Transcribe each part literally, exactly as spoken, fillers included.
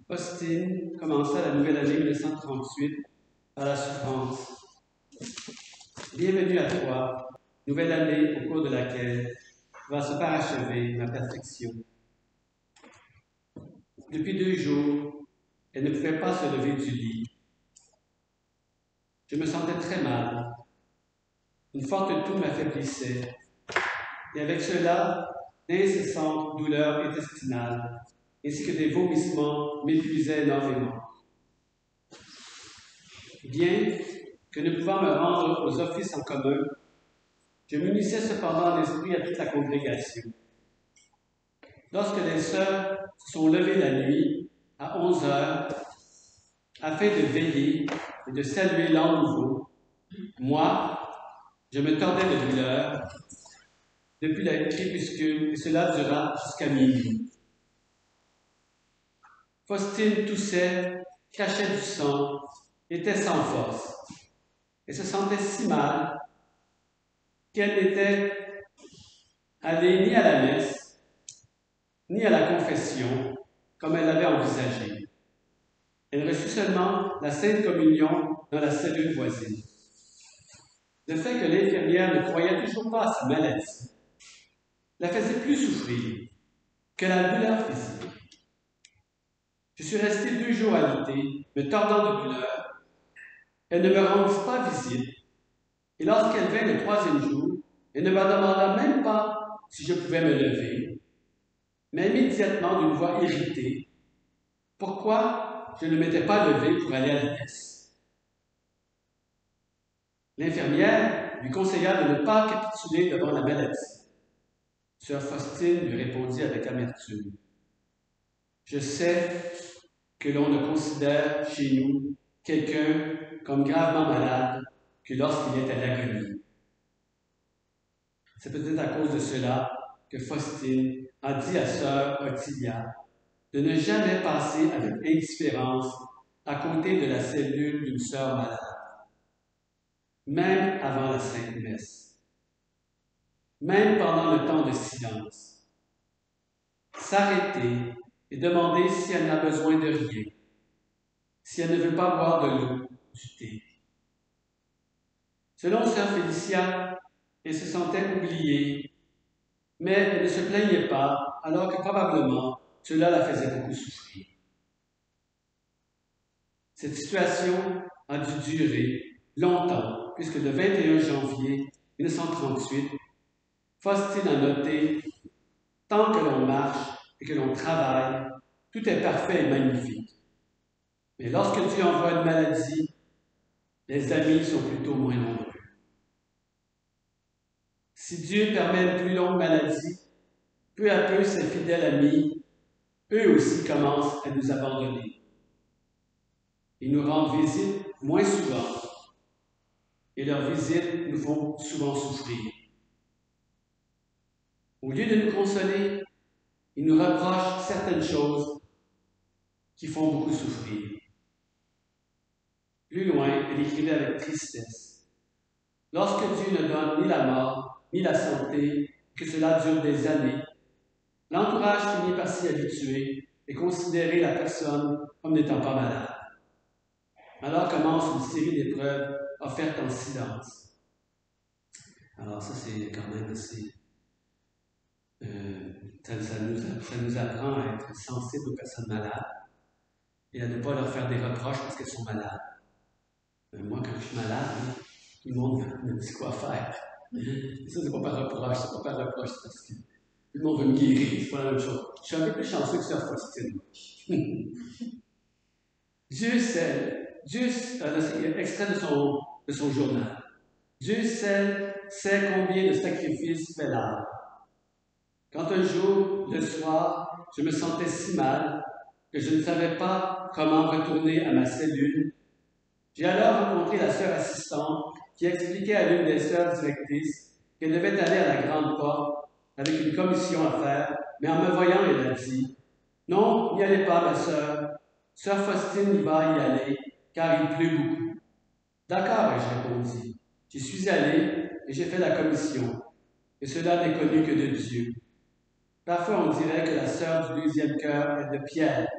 Faustine commença la nouvelle année mille neuf cent trente-huit par la souffrance. Bienvenue à toi, nouvelle année au cours de laquelle va se parachever ma perfection. Depuis deux jours, elle ne pouvait pas se lever du lit. Je me sentais très mal. Une forte toux m'affaiblissait, et avec cela, d'incessantes douleurs intestinales, ainsi que des vomissements m'épuisaient énormément. Bien que ne pouvant me rendre aux offices en commun, je m'unissais cependant en esprit à toute la congrégation. Lorsque les sœurs se sont levées la nuit, à onze heures, afin de veiller et de saluer l'an nouveau, moi, je me tordais de douleur depuis le crépuscule, et cela dura jusqu'à minuit. Faustine toussait, crachait du sang, était sans force, et se sentait si mal qu'elle n'était allée ni à la messe, ni à la confession, comme elle l'avait envisagé. Elle reçut seulement la Sainte Communion dans la cellule voisine. Le fait que l'infirmière ne croyait toujours pas à sa maladie la faisait plus souffrir que la douleur physique. Je suis resté deux jours alité, me tordant de douleur. Elle ne me rendit pas visite, et lorsqu'elle vint le troisième jour, elle ne me demanda même pas si je pouvais me lever, mais immédiatement d'une voix irritée, pourquoi je ne m'étais pas levé pour aller à la messe. L'infirmière lui conseilla de ne pas capituler devant la maladie. Sœur Faustine lui répondit avec amertume. Je sais que l'on ne considère chez nous quelqu'un comme gravement malade que lorsqu'il est à l'agonie. C'est peut-être à cause de cela que Faustine a dit à sœur Ottilia de ne jamais passer avec indifférence à côté de la cellule d'une sœur malade, même avant la Sainte Messe, même pendant le temps de silence. S'arrêter et demander si elle n'a besoin de rien, si elle ne veut pas boire de l'eau, du thé. Selon sœur Félicia, elle se sentait oubliée, mais elle ne se plaignait pas, alors que probablement cela la faisait beaucoup souffrir. Cette situation a dû durer longtemps, puisque le vingt et un janvier mille neuf cent trente-huit, Faustine a noté « Tant que l'on marche et que l'on travaille, tout est parfait et magnifique. Mais lorsque Dieu envoie une maladie, les amis sont plutôt moins nombreux. Si Dieu permet une plus longue maladie, peu à peu ses fidèles amis, eux aussi commencent à nous abandonner. Ils nous rendent visite moins souvent, et leurs visites nous font souvent souffrir. Au lieu de nous consoler, ils nous reprochent certaines choses qui font beaucoup souffrir. Plus loin, elle écrivait avec tristesse. Lorsque Dieu ne donne ni la mort, ni la santé, que cela dure des années, l'entourage finit par s'y habituer et considérer la personne comme n'étant pas malade. Alors commence une série d'épreuves offertes en silence. Alors ça, c'est quand même assez... Euh, ça, ça, nous, ça nous apprend à être sensibles aux personnes malades et à ne pas leur faire des reproches parce qu'elles sont malades. Euh, moi, quand je suis malade, hein, tout le monde me dit quoi faire. Et ça, c'est pas par reproche, c'est pas par reproche, c'est parce que tout le monde veut me guérir, c'est pas la même chose. Je suis un peu plus chanceux que Sœur Faustine. Dieu sait, Dieu, euh, extrait de son, de son journal. Dieu sait, sait combien de sacrifices fait l'âme. Quand un jour, le soir, je me sentais si mal que je ne savais pas comment retourner à ma cellule, j'ai alors rencontré la sœur assistante qui expliquait à l'une des sœurs directrices qu'elle devait aller à la grande porte avec une commission à faire, mais en me voyant, elle a dit « Non, n'y allez pas, ma sœur. Sœur Faustine y va y aller, car il pleut beaucoup. » « D'accord, ai-je répondu. J'y suis allé et j'ai fait la commission, et cela n'est connu que de Dieu. Parfois, on dirait que la sœur du deuxième cœur est de pierre,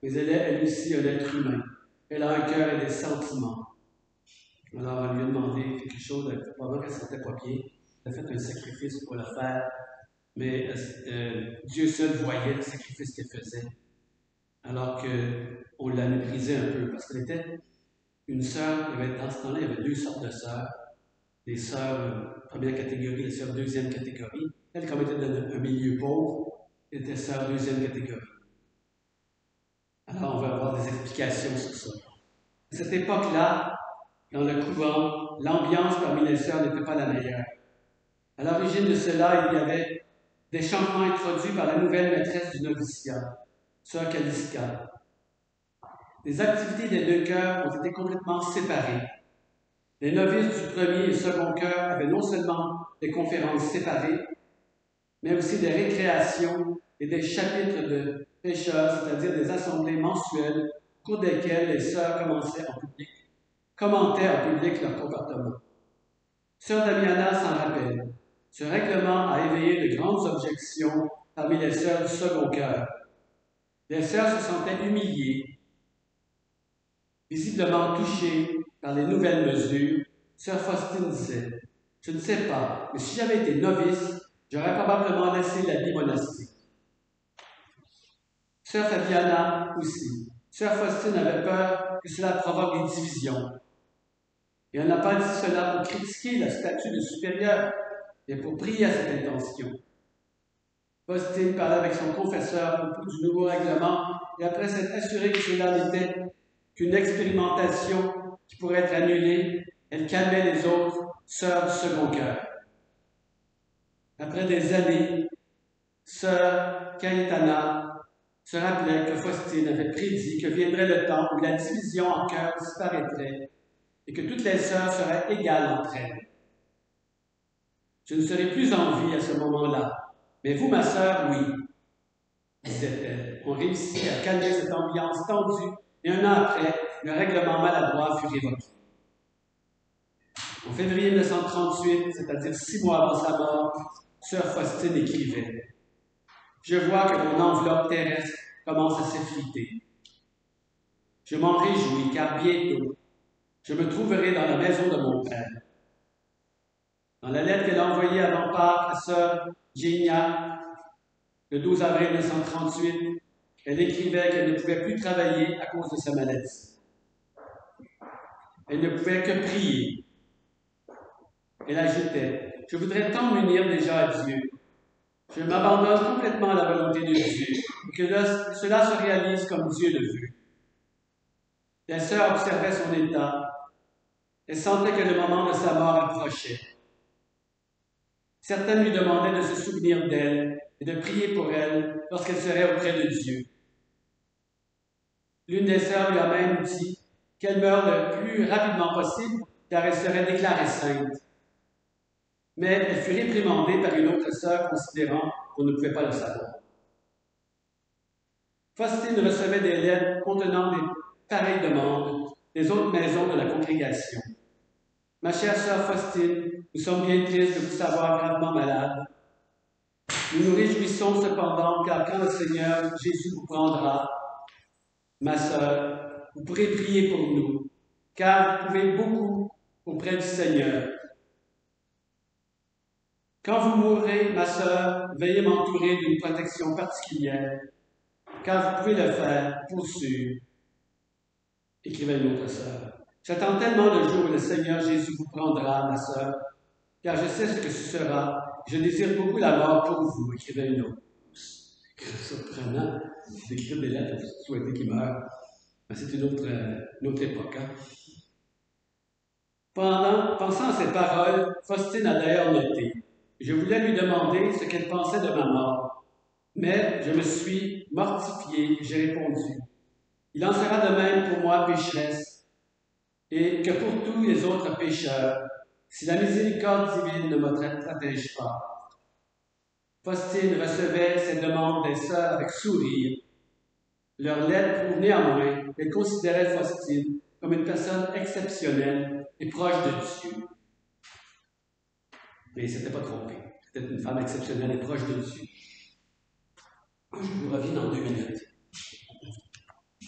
mais elle est elle aussi un être humain. Elle a un cœur et des sentiments. Alors, on lui a demandé quelque chose, probablement qu'elle ne se sentait pas bien. Elle a fait un sacrifice pour le faire, mais euh, Dieu seul voyait le sacrifice qu'elle faisait. Alors qu'on l'a méprisée un peu, parce qu'elle était une sœur, dans ce temps-là, il y avait deux sortes de sœurs. Les sœurs euh, première catégorie, les sœurs deuxième catégorie. Elle, comme était dans un milieu pauvre, était sœur deuxième catégorie. Alors, on va avoir des explications sur ça. À cette époque-là, dans le couvent, l'ambiance parmi les sœurs n'était pas la meilleure. À l'origine de cela, il y avait des changements introduits par la nouvelle maîtresse du noviciat, sœur Kaliska. Les activités des deux chœurs ont été complètement séparées. Les novices du premier et second chœur avaient non seulement des conférences séparées, mais aussi des récréations et des chapitres de pêcheurs, c'est-à-dire des assemblées mensuelles au cours desquelles les sœurs commençaient en public, commentaient en public leur comportement. Sœur Damiana s'en rappelle. Ce règlement a éveillé de grandes objections parmi les sœurs du second chœur. Les sœurs se sentaient humiliées, visiblement touchées par les nouvelles mesures. Sœur Faustine disait, « Je ne sais pas, mais si j'avais été novice, j'aurais probablement laissé l'habit monastique. » Sœur Fabiana aussi. Sœur Faustine avait peur que cela provoque des divisions. Et elle n'a pas dit cela pour critiquer la statue de supérieur, mais pour prier à cette intention. Faustine parlait avec son confesseur à propos du nouveau règlement, et après s'être assuré que cela n'était qu'une expérimentation qui pourrait être annulée, elle calmait les autres sœurs du second cœur. Après des années, sœur Cayetana se rappelait que Faustine avait prédit que viendrait le temps où la division en cœur disparaîtrait et que toutes les sœurs seraient égales entre elles. Je ne serai plus en vie à ce moment-là, mais vous, ma sœur, oui, disait-elle. On réussit à calmer cette ambiance tendue et un an après, le règlement maladroit fut révoqué. En février mille neuf cent trente-huit, c'est-à-dire six mois avant sa mort, sœur Faustine écrivait « Je vois que mon enveloppe terrestre commence à s'effriter. Je m'en réjouis, car bientôt, je me trouverai dans la maison de mon père. » Dans la lettre qu'elle a envoyée avant Pâques à sœur Génia, le douze avril mille neuf cent trente-huit, elle écrivait qu'elle ne pouvait plus travailler à cause de sa maladie. Elle ne pouvait que prier. Elle ajoutait, « Je voudrais tant m'unir déjà à Dieu. Je m'abandonne complètement à la volonté de Dieu, et que le, cela se réalise comme Dieu le veut. » Les sœurs observaient son état. Elles sentaient que le moment de sa mort approchait. Certaines lui demandaient de se souvenir d'elle et de prier pour elle lorsqu'elle serait auprès de Dieu. L'une des sœurs lui a même dit qu'elle meure le plus rapidement possible car elle serait déclarée sainte. Mais elle fut réprimandée par une autre sœur considérant qu'on ne pouvait pas le savoir. Faustine recevait des lettres contenant des pareilles demandes des autres maisons de la congrégation. Ma chère sœur Faustine, nous sommes bien tristes de vous savoir gravement malade. Nous nous réjouissons cependant car quand le Seigneur Jésus vous prendra, ma sœur, vous pourrez prier pour nous, car vous pouvez beaucoup auprès du Seigneur. Quand vous mourrez, ma sœur, veuillez m'entourer d'une protection particulière, car vous pouvez le faire, pour sûr. Écrivait une autre sœur. J'attends tellement le jour où le Seigneur Jésus vous prendra, ma sœur, car je sais ce que ce sera. Je désire beaucoup la mort pour vous, écrivait une autre. C'est surprenant d'écrire des lettres pour souhaiter qu'il meure. Mais c'est une autre, une autre époque. Hein? Pendant, pensant à ces paroles, Faustine a d'ailleurs noté. Je voulais lui demander ce qu'elle pensait de ma mort, mais je me suis mortifié et j'ai répondu. Il en sera de même pour moi, pécheresse, et que pour tous les autres pécheurs, si la miséricorde divine ne me protège pas. Faustine recevait ces demandes des sœurs avec sourire. Leurs lettres prouvent néanmoins qu'elle considérait Faustine comme une personne exceptionnelle et proche de Dieu. Mais il ne s'était pas trompé. C'était une femme exceptionnelle et proche de Dieu. Je vous reviens dans deux minutes.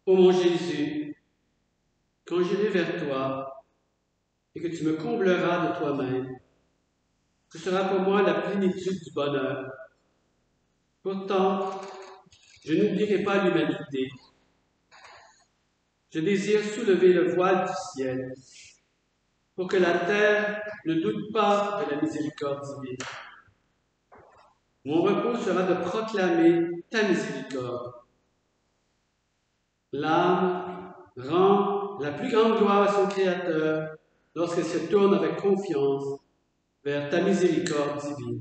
Ô mon Jésus, quand j'irai vers toi et que tu me combleras de toi-même, ce sera pour moi la plénitude du bonheur. Pourtant, je n'oublierai pas l'humanité. Je désire soulever le voile du ciel pour que la terre ne doute pas de la miséricorde divine. Mon repos sera de proclamer ta miséricorde. L'âme rend la plus grande gloire à son Créateur lorsqu'elle se tourne avec confiance vers ta miséricorde divine.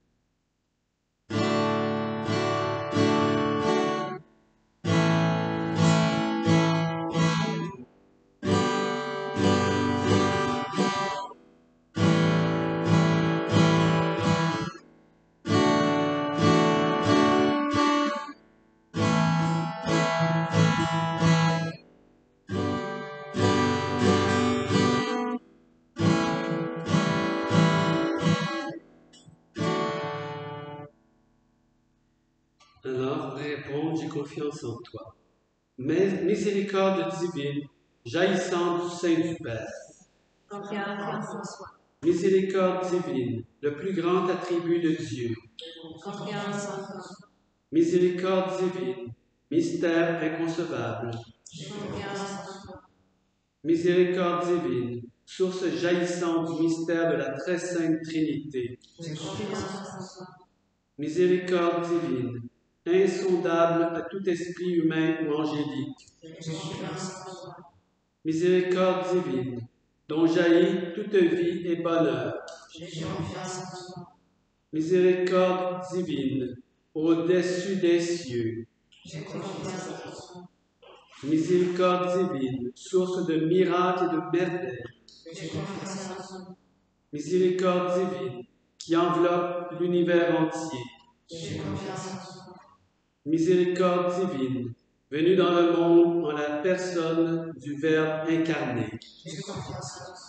Alors, répondre, j'ai confiance en toi. Mais miséricorde divine, jaillissant du sein du Père. Confiance en soi. Miséricorde divine, le plus grand attribut de Dieu. Confiance en toi. Miséricorde divine, mystère inconcevable. Confiance en toi. Miséricorde divine, source jaillissante du mystère de la très sainte Trinité. Confiance en toi. Miséricorde divine, insondable à tout esprit humain ou angélique. Confiance en toi. Miséricorde divine, dont jaillit toute vie et bonheur. Confiance en toi. Miséricorde divine, au-dessus des cieux. Confiance en toi. Miséricorde divine, source de miracles et de merveilles. Confiance en toi. Miséricorde divine, qui enveloppe l'univers entier. Confiance en toi. Miséricorde divine, venue dans le monde en la personne du Verbe incarné. Confiance en toi.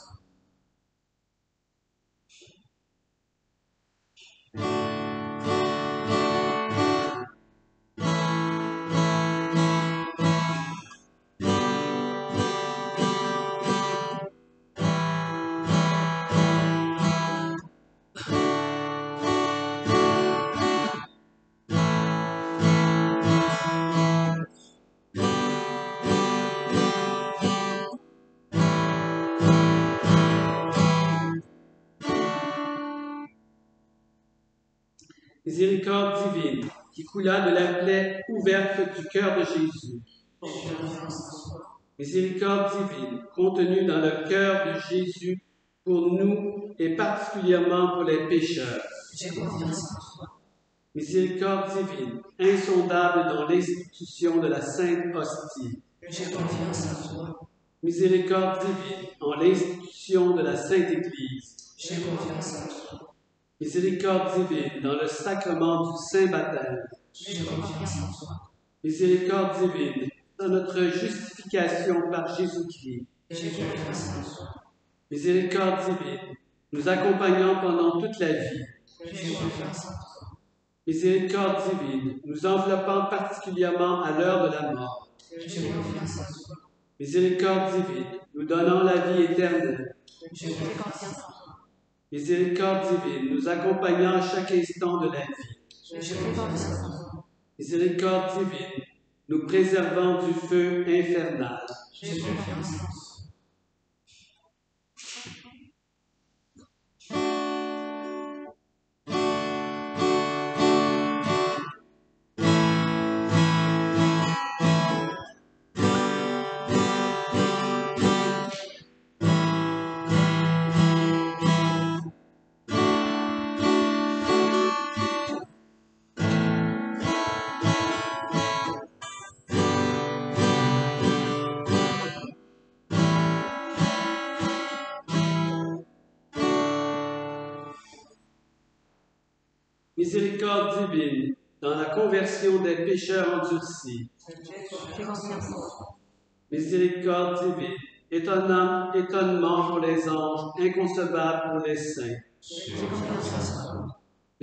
Miséricorde divine, qui coula de la plaie ouverte du cœur de Jésus. Miséricorde divine, contenue dans le cœur de Jésus pour nous et particulièrement pour les pécheurs. Miséricorde divine, insondable dans l'institution de la Sainte Hostie. Miséricorde divine, en l'institution de la Sainte Église. Miséricorde divine, dans le sacrement du Saint Baptême. Miséricorde divine, dans notre justification par Jésus-Christ. Miséricorde divine, nous accompagnant pendant toute la vie. Miséricorde divine, nous enveloppant particulièrement à l'heure de la mort. Miséricorde divine, nous donnant la vie éternelle. Miséricorde divine, nous accompagnant à chaque instant de la vie. Miséricorde divine, nous préservant du feu infernal. Miséricorde divine, dans la conversion des pécheurs endurcis. Miséricorde divine, étonnant, étonnement pour les anges, inconcevable pour les saints.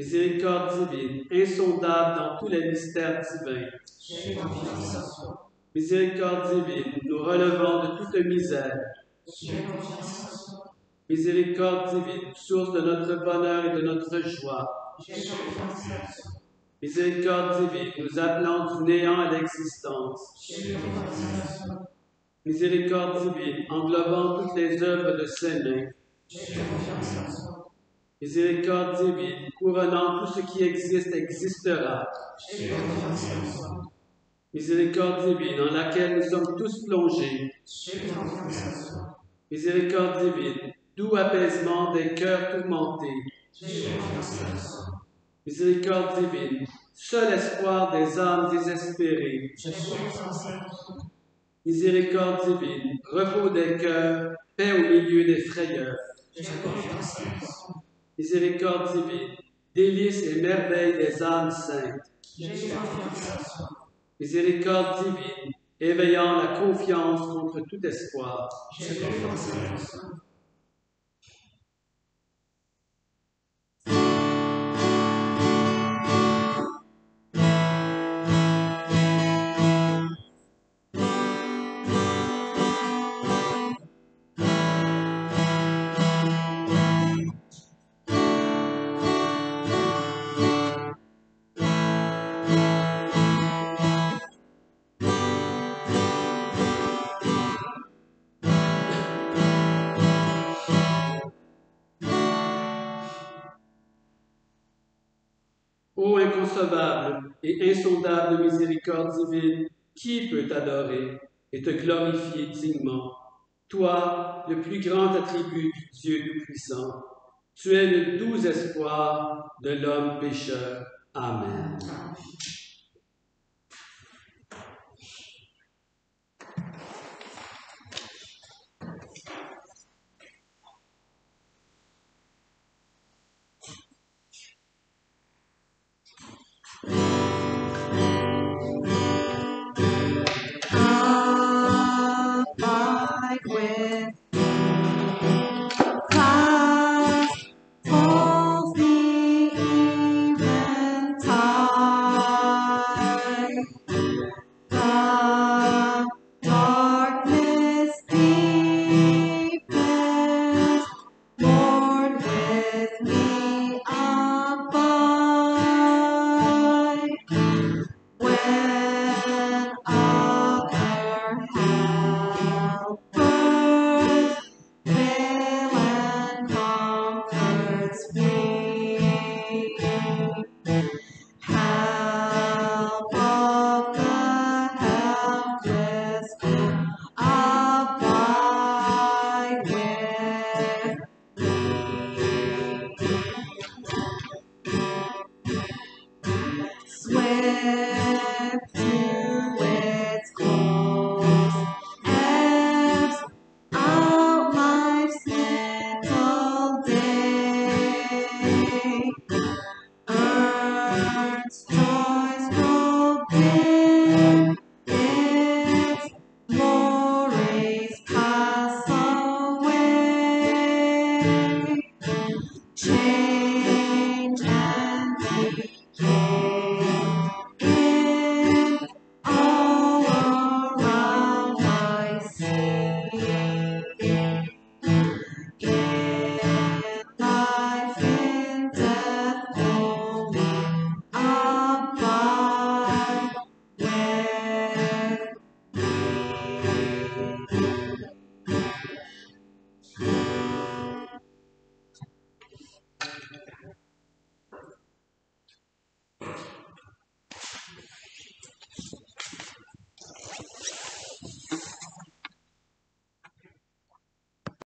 Miséricorde divine, insondable dans tous les mystères divins. Miséricorde divine, nous relevant de toute misère. J'ai confiance en toi. Miséricorde divine, source de notre bonheur et de notre joie. J'ai confiance en toi. Miséricorde divine, nous appelant du néant à l'existence. J'ai confiance en toi. Miséricorde divine, englobant toutes les œuvres de ses mains. J'ai confiance en toi. Miséricorde divine, couronnant tout ce qui existe existera. J'ai confiance en toi. Miséricorde divine, en laquelle nous sommes tous plongés. J'ai confiance en toi. Miséricorde divine, doux apaisement des cœurs tourmentés. J'ai confiance en toi. Miséricorde divine, seul espoir des âmes désespérées. J'ai confiance en toi. Miséricorde divine, repos des cœurs, paix au milieu des frayeurs. J'ai confiance en toi. Miséricorde divine, délices et merveilles des âmes saintes. J'ai confiance en toi. Miséricorde divine, éveillant la confiance contre tout espoir. J'ai confiance en toi. Ô inconcevable et insondable miséricorde divine, qui peut t'adorer et te glorifier dignement? Toi, le plus grand attribut du Dieu Tout-Puissant, tu es le doux espoir de l'homme pécheur. Amen. Abide with clouds falls the eventide. The darkness deepens, Lord, with me abide. When other helpers fail and comforts me, help of the helpless, abide with me. Swift